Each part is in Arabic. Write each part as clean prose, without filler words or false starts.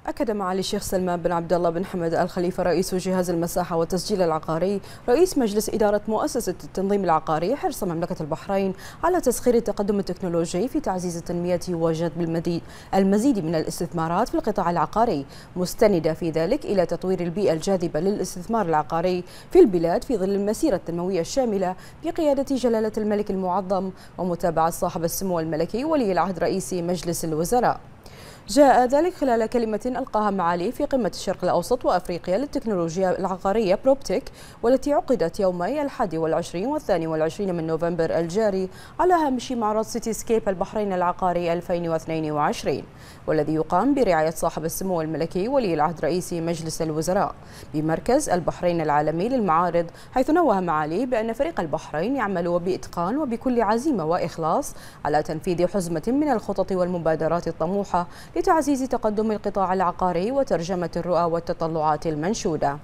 أكد معالي الشيخ سلمان بن عبد الله بن حمد آل خليفة رئيس جهاز المساحة والتسجيل العقاري رئيس مجلس إدارة مؤسسة التنظيم العقاري حرص مملكة البحرين على تسخير التقدم التكنولوجي في تعزيز التنمية وجذب المزيد من الاستثمارات في القطاع العقاري، مستندة في ذلك إلى تطوير البيئة الجاذبة للاستثمار العقاري في البلاد في ظل المسيرة التنموية الشاملة بقيادة جلالة الملك المعظم ومتابعة صاحب السمو الملكي ولي العهد رئيس مجلس الوزراء. جاء ذلك خلال كلمة ألقاها معالي في قمة الشرق الأوسط وأفريقيا للتكنولوجيا العقارية بروبتك، والتي عقدت يومي 21 و22 من نوفمبر الجاري على هامش معرض سيتي سكيب البحرين العقاري 2022، والذي يقام برعاية صاحب السمو الملكي ولي العهد رئيس مجلس الوزراء بمركز البحرين العالمي للمعارض، حيث نوه معالي بأن فريق البحرين يعمل بإتقان وبكل عزيمة وإخلاص على تنفيذ حزمة من الخطط والمبادرات الطموحة لتعزيز تقدم القطاع العقاري وترجمة الرؤى والتطلعات المنشودة.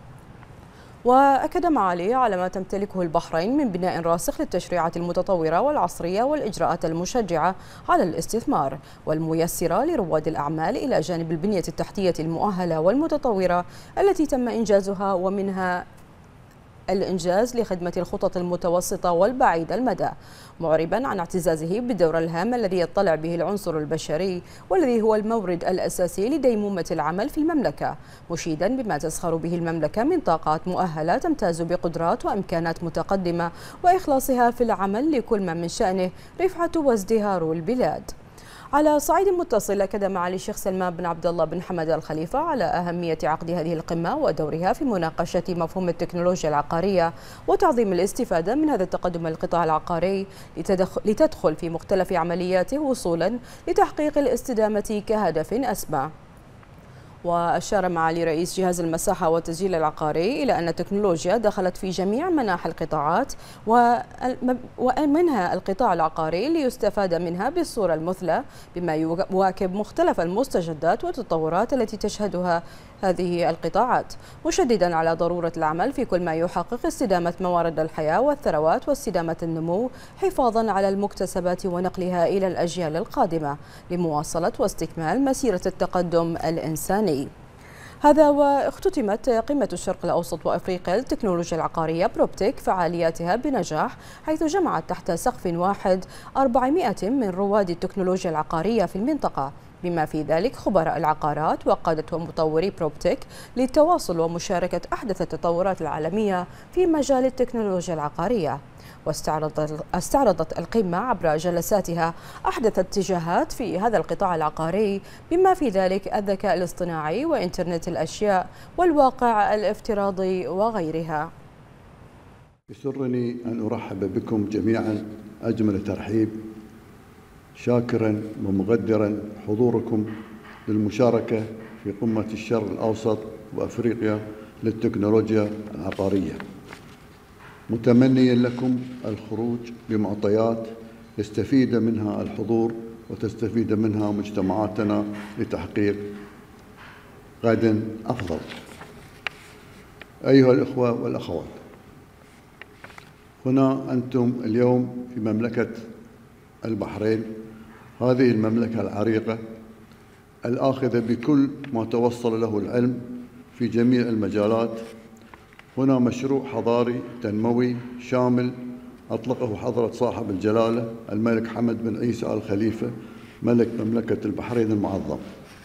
وأكد معالي على ما تمتلكه البحرين من بناء راسخ للتشريعات المتطورة والعصرية والإجراءات المشجعة على الاستثمار والميسرة لرواد الأعمال، إلى جانب البنية التحتية المؤهلة والمتطورة التي تم إنجازها، ومنها الإنجاز لخدمة الخطط المتوسطة والبعيدة المدى، معربا عن اعتزازه بالدور الهام الذي يطلع به العنصر البشري والذي هو المورد الأساسي لديمومة العمل في المملكة، مشيدا بما تزخر به المملكة من طاقات مؤهلة تمتاز بقدرات وإمكانات متقدمة وإخلاصها في العمل لكل ما من شأنه رفعة وازدهار البلاد. على صعيد متصل، أكد معالي الشيخ سلمان بن عبد الله بن حمد آل خليفة على أهمية عقد هذه القمة ودورها في مناقشة مفهوم التكنولوجيا العقارية وتعظيم الاستفادة من هذا التقدم القطاع العقاري لتدخل في مختلف عملياته وصولا لتحقيق الاستدامة كهدف أسمى. وأشار معالي رئيس جهاز المساحة والتسجيل العقاري إلى أن التكنولوجيا دخلت في جميع مناحي القطاعات ومنها القطاع العقاري ليستفاد منها بالصورة المثلى، بما يواكب مختلف المستجدات والتطورات التي تشهدها هذه القطاعات، مشددا على ضرورة العمل في كل ما يحقق استدامة موارد الحياة والثروات واستدامة النمو، حفاظا على المكتسبات ونقلها إلى الأجيال القادمة لمواصلة واستكمال مسيرة التقدم الإنساني. هذا واختتمت قمة الشرق الأوسط وأفريقيا للتكنولوجيا العقارية بروبتك فعالياتها بنجاح، حيث جمعت تحت سقف واحد 400 من رواد التكنولوجيا العقارية في المنطقة، بما في ذلك خبراء العقارات وقادة ومطوري بروبتك للتواصل ومشاركة أحدث التطورات العالمية في مجال التكنولوجيا العقارية. واستعرضت القمة عبر جلساتها أحدث اتجاهات في هذا القطاع العقاري، بما في ذلك الذكاء الاصطناعي وإنترنت الأشياء والواقع الافتراضي وغيرها. يسرني أن أرحب بكم جميعا أجمل ترحيب، شاكرا ومقدرا حضوركم للمشاركة في قمة الشرق الأوسط وأفريقيا للتكنولوجيا العقارية، متمنيا لكم الخروج بمعطيات يستفيد منها الحضور وتستفيد منها مجتمعاتنا لتحقيق غد أفضل. أيها الإخوة والأخوات، هنا أنتم اليوم في مملكة البحرين، هذه المملكة العريقة الآخذة بكل ما توصل له العلم في جميع المجالات. هنا مشروع حضاري تنموي شامل أطلقه حضرة صاحب الجلالة الملك حمد بن عيسى آل خليفة ملك مملكة البحرين المعظم،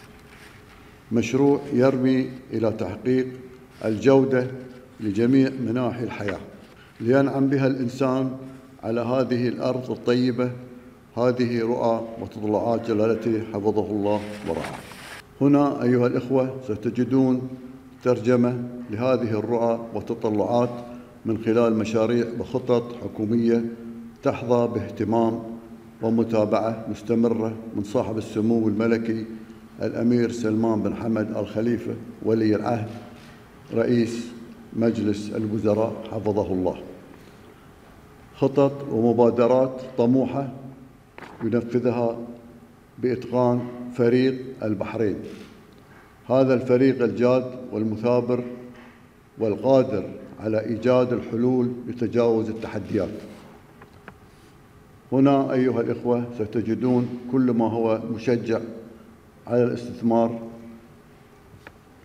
مشروع يرمي إلى تحقيق الجودة لجميع مناحي الحياة لينعم بها الإنسان على هذه الأرض الطيبة. هذه رؤى وتطلعات جلالته حفظه الله ورعاه. هنا أيها الإخوة ستجدون ترجمة لهذه الرؤى والتطلعات من خلال مشاريع وخطط حكومية تحظى باهتمام ومتابعة مستمرة من صاحب السمو الملكي الأمير سلمان بن حمد آل خليفة ولي العهد رئيس مجلس الوزراء حفظه الله. خطط ومبادرات طموحة ينفذها بإتقان فريق البحرين، هذا الفريق الجاد والمثابر والقادر على إيجاد الحلول لتجاوز التحديات. هنا أيها الإخوة ستجدون كل ما هو مشجع على الاستثمار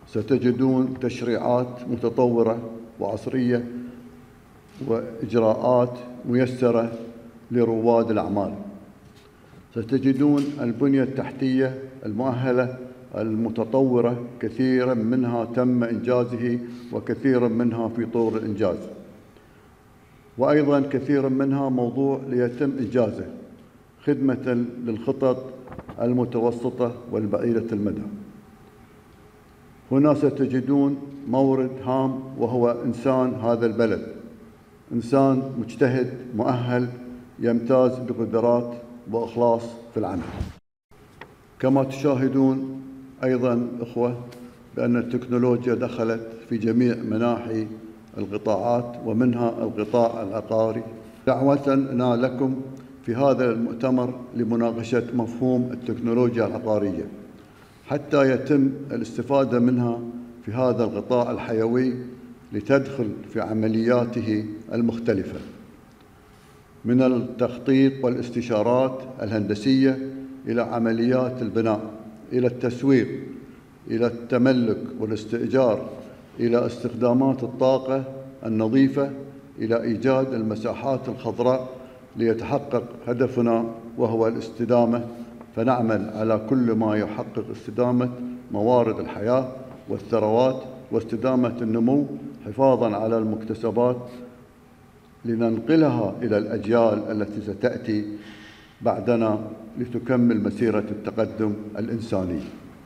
ستجدون تشريعات متطورة وعصرية وإجراءات ميسرة لرواد الأعمال. ستجدون البنية التحتية المؤهلة المتطورة، كثيرا منها تم إنجازه وكثيرا منها في طور الإنجاز، وأيضا كثيرا منها موضوع ليتم إنجازه خدمة للخطط المتوسطة والبعيدة المدى. هنا ستجدون مورد هام وهو إنسان هذا البلد، إنسان مجتهد مؤهل يمتاز بقدرات وإخلاص في العمل. كما تشاهدون أيضا إخوة بأن التكنولوجيا دخلت في جميع مناحي القطاعات ومنها القطاع العقاري. دعوتنا لكم في هذا المؤتمر لمناقشة مفهوم التكنولوجيا العقارية حتى يتم الاستفادة منها في هذا القطاع الحيوي لتدخل في عملياته المختلفة، من التخطيط والاستشارات الهندسية إلى عمليات البناء، إلى التسويق، إلى التملك والاستئجار، إلى استخدامات الطاقة النظيفة، إلى إيجاد المساحات الخضراء ليتحقق هدفنا وهو الاستدامة. فنعمل على كل ما يحقق استدامة موارد الحياة والثروات واستدامة النمو حفاظاً على المكتسبات لننقلها إلى الأجيال التي ستأتي بعدنا لتكمل مسيرة التقدم الإنساني.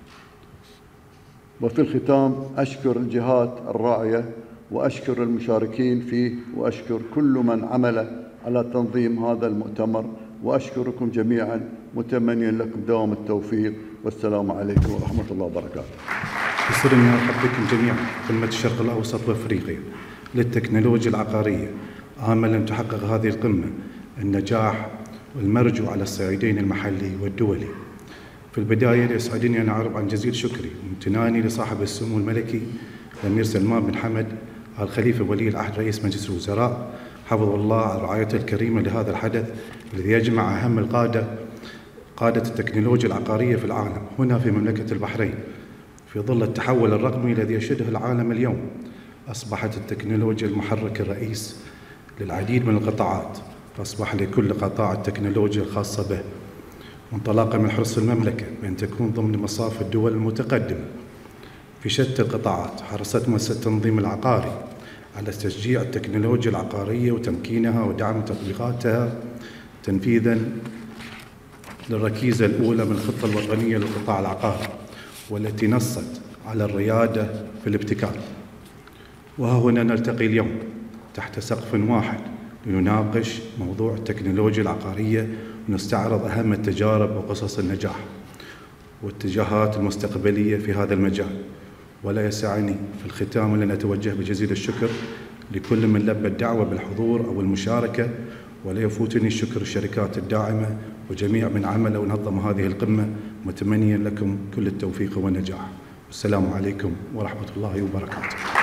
وفي الختام أشكر الجهات الراعية وأشكر المشاركين فيه وأشكر كل من عمل على تنظيم هذا المؤتمر، وأشكركم جميعاً متمنياً لكم دوام التوفيق، والسلام عليكم ورحمة الله وبركاته. يسرني أرحب بكم جميعاً قمة الشرق الأوسط وأفريقيا للتكنولوجيا العقارية، آمل أن تحقق هذه القمة النجاح والمرجو على الصعيدين المحلي والدولي. في البداية يسعدني أن أعرب عن جزيل شكري وامتناني لصاحب السمو الملكي الأمير سلمان بن حمد آل خليفة ولي العهد رئيس مجلس الوزراء، حفظه الله على رعايته الكريمة لهذا الحدث الذي يجمع أهم قادة التكنولوجيا العقارية في العالم هنا في مملكة البحرين. في ظل التحول الرقمي الذي يشهده العالم اليوم، أصبحت التكنولوجيا المحرك الرئيس للعديد من القطاعات، فأصبح لكل قطاع التكنولوجيا الخاصة به، وانطلاقا من حرص المملكة بأن تكون ضمن مصاف الدول المتقدمة في شتى القطاعات. حرصت مؤسسة التنظيم العقاري على تشجيع التكنولوجيا العقارية وتمكينها ودعم تطبيقاتها تنفيذا للركيزة الأولى من الخطة الوطنية للقطاع العقاري، والتي نصت على الريادة في الابتكار. وها هنا نلتقي اليوم تحت سقف واحد لنناقش موضوع التكنولوجيا العقارية ونستعرض أهم التجارب وقصص النجاح والاتجاهات المستقبلية في هذا المجال. ولا يسعني في الختام أن أتوجه بجزيل الشكر لكل من لبى الدعوة بالحضور أو المشاركة، ولا يفوتني شكر الشركات الداعمة وجميع من عمل ونظم هذه القمة، متمنيا لكم كل التوفيق والنجاح. والسلام عليكم ورحمة الله وبركاته.